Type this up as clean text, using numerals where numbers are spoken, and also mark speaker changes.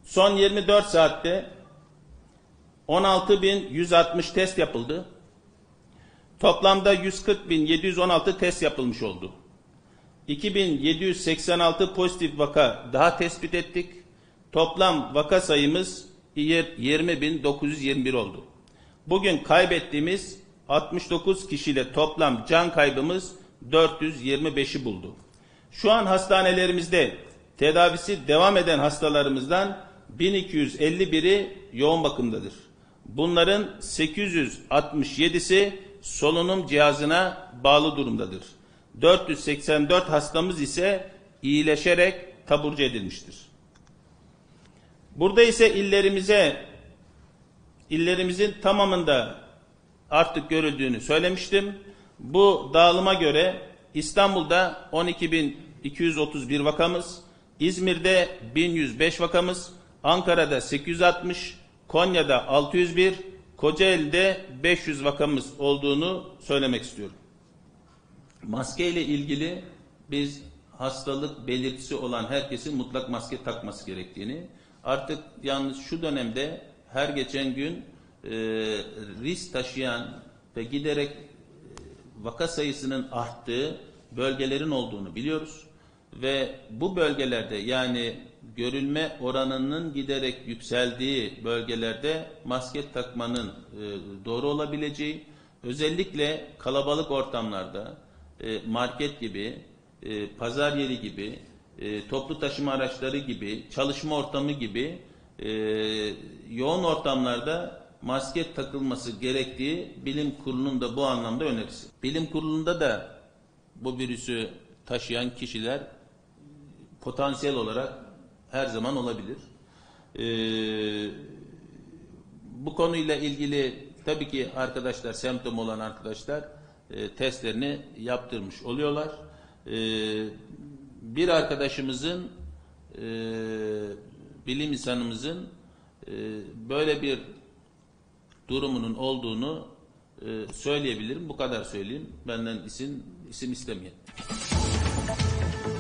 Speaker 1: Son 24 saatte 16.160 test yapıldı. Toplamda 140.716 test yapılmış oldu. 2.786 pozitif vaka daha tespit ettik. Toplam vaka sayımız 20.921 oldu. Bugün kaybettiğimiz 69 kişiyle toplam can kaybımız 425'i buldu. Şu an hastanelerimizde tedavisi devam eden hastalarımızdan 1251'i yoğun bakımdadır. Bunların 867'si solunum cihazına bağlı durumdadır. 484 hastamız ise iyileşerek taburcu edilmiştir. Burada ise illerimizin tamamında artık görüldüğünü söylemiştim. Bu dağılıma göre İstanbul'da 12.231 vakamız, İzmir'de 1105 vakamız, Ankara'da 860, Konya'da 601, Kocaeli'de 500 vakamız olduğunu söylemek istiyorum. Maske ile ilgili biz hastalık belirtisi olan herkesin mutlak maske takması gerektiğini, artık yalnız şu dönemde her geçen gün risk taşıyan ve giderek vaka sayısının arttığı bölgelerin olduğunu biliyoruz. Ve bu bölgelerde, yani görülme oranının giderek yükseldiği bölgelerde maske takmanın doğru olabileceği, özellikle kalabalık ortamlarda market gibi, pazar yeri gibi, toplu taşıma araçları gibi, çalışma ortamı gibi yoğun ortamlarda maske takılması gerektiği bilim kurulunun da bu anlamda önerisi. Bilim kurulunda da bu virüsü taşıyan kişiler potansiyel olarak her zaman olabilir. Bu konuyla ilgili tabii ki arkadaşlar, semptom olan arkadaşlar testlerini yaptırmış oluyorlar. Bir arkadaşımızın, bilim insanımızın böyle bir durumunun olduğunu söyleyebilirim. Bu kadar söyleyeyim. Benden isim istemeyin.